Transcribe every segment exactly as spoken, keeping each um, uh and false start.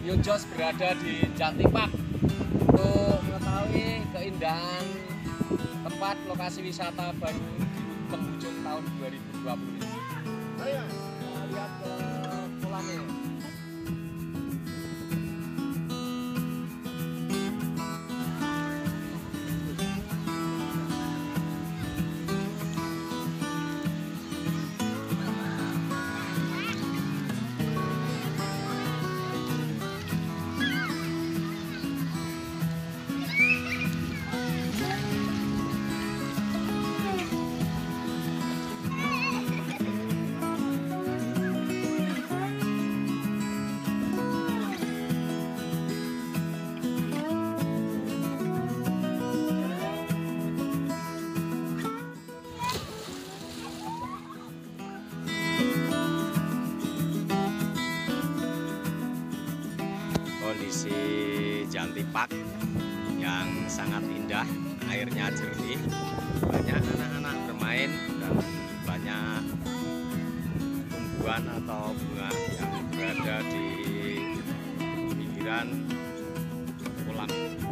Yunjos berada di Jantipak untuk mengetahui keindahan tempat lokasi wisata baru di penghujung tahun dua ribu dua puluh ini. Mari Mas, kita lihat ke kolamnya. Kondisi Jantipak yang sangat indah, airnya jernih, banyak anak-anak bermain dan banyak tumbuhan atau bunga yang berada di pinggiran kolam.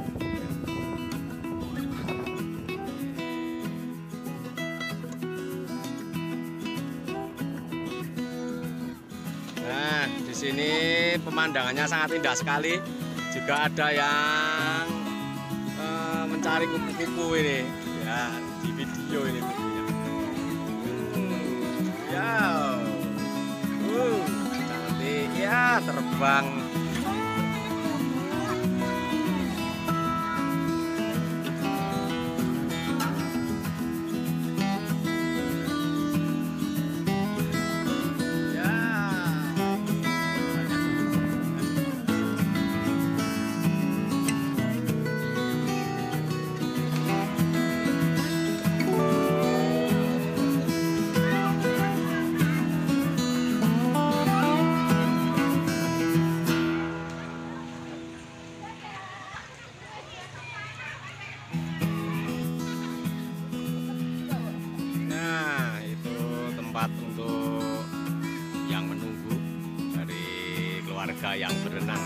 Nah, di sini pemandangannya sangat indah sekali. Juga ada yang uh, mencari kupu-kupu ini, ya di video ini. Hmm, ya, uh, cantik ya, terbang. Tempat untuk yang menunggu dari keluarga yang berenang.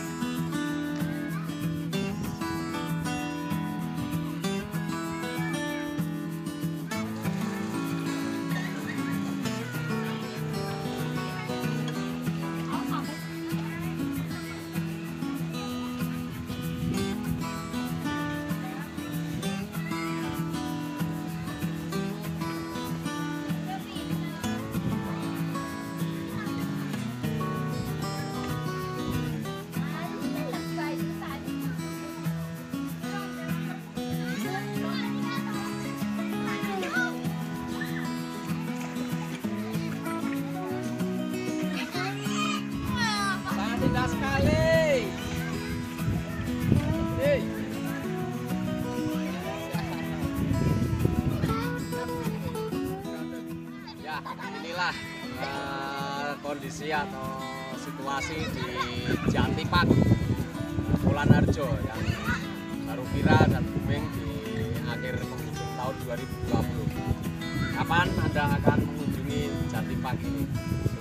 Indah sekali. Hey. Ya, inilah uh, kondisi atau situasi di Jantipak, Kepulauan Harjo yang baru viral dan booming di akhir penghujung tahun dua ribu dua puluh. Kapan Anda akan mengunjungi Jantipak ini?